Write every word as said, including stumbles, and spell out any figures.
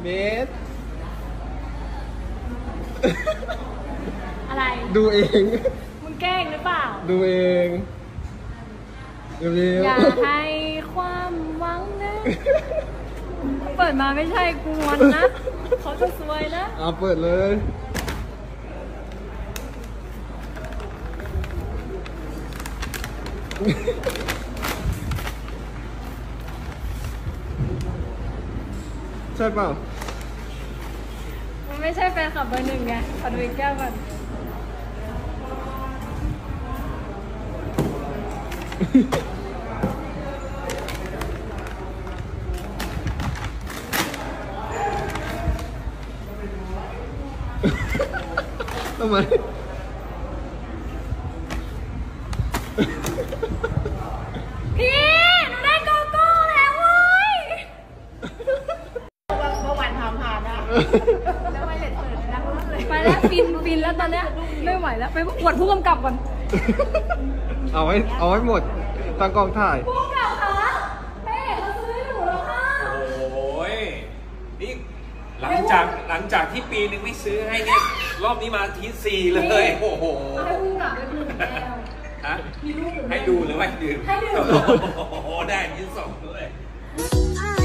เบสอะไรดูเองมึงแกล้งหรือเปล่าดูเองเร็วๆอย่าให้ความหวังนะเปิดมาไม่ใช่กูงอนนะเขาจะซวยนะเอาเปิดเลยใช่เปล่ามันไม่ใช่แฟนคลับเบอร์หนึ่งไงขอดูอีกแก้วก่อนทำไมพี่หนูได้โกโก้แล้วเว้ยเมื่อวันทำผ่านอะแล้วไม่เล็ดเปิดแล้วเลยไปแล้วฟินฟินแล้วตอนเนี้ยไม่ไหวแล้วไปอวดผู้กำกับก่อนเอาไว้เอาไว้หมดตั้งกล้องถ่ายผู้กำกับคะเฮ้เขาซื้อให้หนูแล้วค่ะโอ้ยนี่หลังจากหลังจากที่ปีนึงไม่ซื้อให้เนี่ยรอบนี้มาทีสี่เลยโอ้โหให้ผู้กำกับไปดูแก้วฮะให้ดูหรือไม่ดื่มให้ดูโอ้โหได้ที่สองด้วย